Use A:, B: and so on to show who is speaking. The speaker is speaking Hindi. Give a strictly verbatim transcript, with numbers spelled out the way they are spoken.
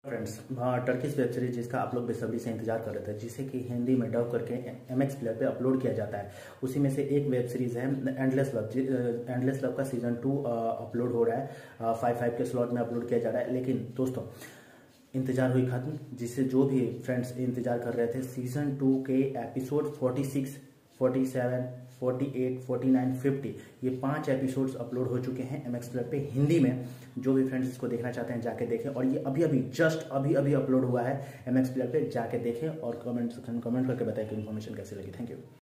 A: फ्रेंड्स, टर्किश वेब सीरीज जिसका आप लोग बेसब्री से इंतजार कर रहे थे, जिसे कि हिंदी में डब करके एम एक्स प्लेयर पे अपलोड किया जाता है, उसी में से एक वेब सीरीज है एंडलेस लव। एंडलेस लव का सीजन टू अपलोड हो रहा है, फाइव फाइव के स्लॉट में अपलोड किया जा रहा है। लेकिन दोस्तों, इंतजार हुई खत्म। जिससे जो भी फ्रेंड्स इंतजार कर रहे थे, सीजन टू के episode forty six, forty seven, forty eight, forty nine, fifty, ये पांच एपिसोड्स अपलोड हो चुके हैं एम एक्स प्लेयर पे हिंदी में। जो भी फ्रेंड्स इसको देखना चाहते हैं जाके देखें, और ये अभी अभी जस्ट अभी अभी अपलोड हुआ है एम एक्स प्लेयर पे, जाके देखें और कमेंट कमेंट करके बताएं कि इन्फॉर्मेशन कैसी लगी। Thank you.